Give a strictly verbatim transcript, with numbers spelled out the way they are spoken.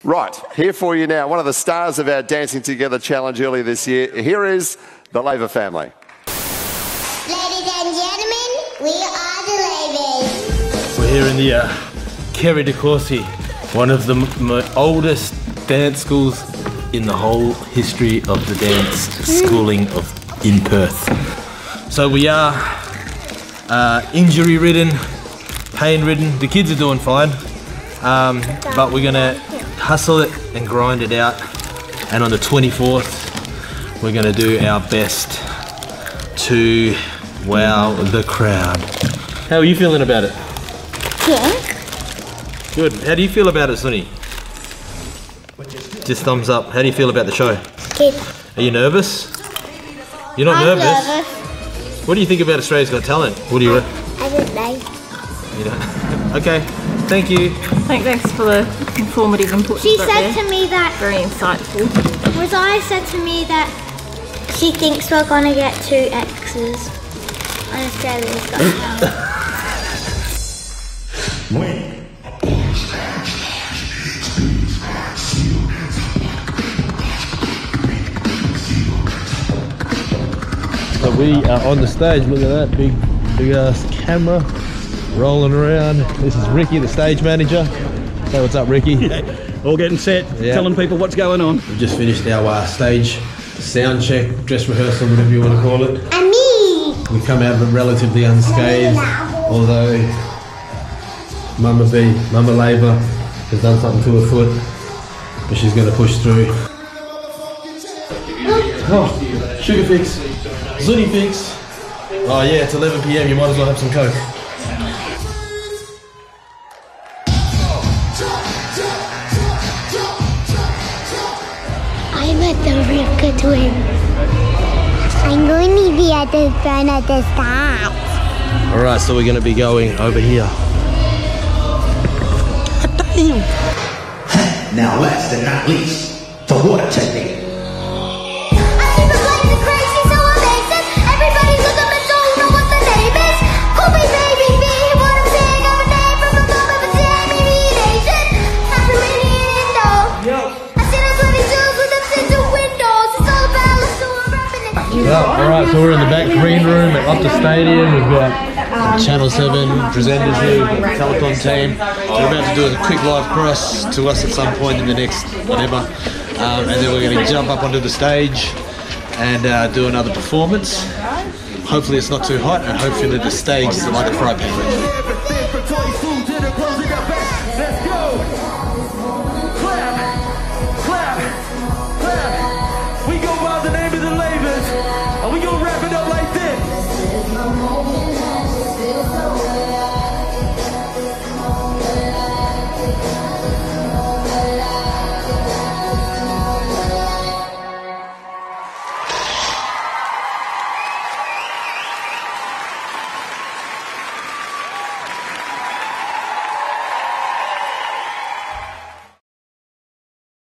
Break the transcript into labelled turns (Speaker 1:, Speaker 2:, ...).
Speaker 1: Right, here for you now, one of the stars of our Dancing Together challenge earlier this year. Here is the Laver family.
Speaker 2: Ladies and gentlemen, we are the Lavers.
Speaker 3: We're here in the uh, Kerry de Courcy, one of the m m oldest dance schools in the whole history of the dance schooling of in Perth. So we are uh, injury ridden, pain ridden. The kids are doing fine, um, but we're gonna hustle it and grind it out. And on the twenty-fourth, we're gonna do our best to wow the crowd. How are you feeling about it?
Speaker 2: Yeah.
Speaker 3: Good. How do you feel about it, Sunny? Just thumbs up. How do you feel about the show?
Speaker 2: Good.
Speaker 3: Are you nervous? You're not
Speaker 2: I'm
Speaker 3: nervous?
Speaker 2: nervous.
Speaker 3: What do you think about Australia's Got Talent? What do you reckon?
Speaker 2: I don't know.
Speaker 3: You don't? Okay. Thank you.
Speaker 4: Thank, thanks for the informative input.
Speaker 2: She said to me that...
Speaker 4: Very insightful.
Speaker 2: Rosalia said to me that she thinks we're going to get two X's on Australia's Got Talent.
Speaker 3: So we are on the stage. Look at that big, big ass camera rolling around. This is Ricky, the stage manager. Say what's up, Ricky.
Speaker 5: Yeah, all getting set, yeah. Telling people what's going on.
Speaker 3: We've just finished our uh, stage sound check, dress rehearsal, whatever you want to call it.
Speaker 2: And me.
Speaker 3: We come out relatively unscathed, although Mama B, Mama Laver, has done something to her foot, but she's going to push through. Oh, sugar fix, Zuni fix. Oh yeah, it's eleven p m, you might as well have some Coke.
Speaker 2: I'm at the Rivka twin. I'm going to be at the front of the start.
Speaker 3: Alright, so we're going to be going over here.
Speaker 6: Now last and not least, the water technique.
Speaker 3: Well, alright, so we're in the back green room at Optus Stadium. We've got Channel seven presenters here, we've got the Telethon team. We're about to do a quick live cross to us at some point in the next whatever. Um, and then we're going to jump up onto the stage and uh, do another performance. Hopefully it's not too hot, and hopefully the stage is like a fry pan.